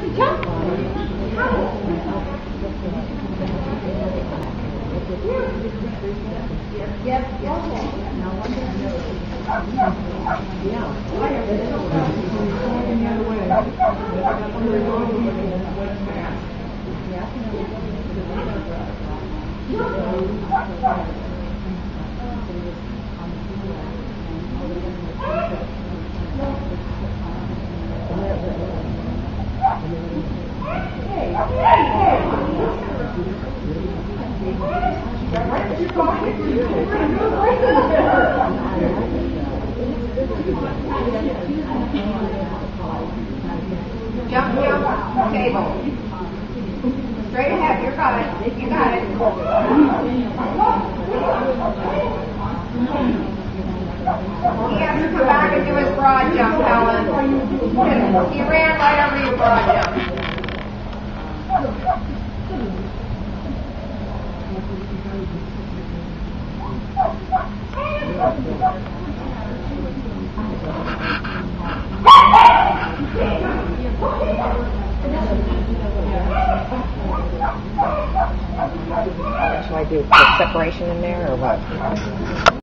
Jump, table. Straight ahead, you got it. You got it. He has to come back and do his broad jump, Helen. He ran right over your broad jump. Should I do the separation in there or what?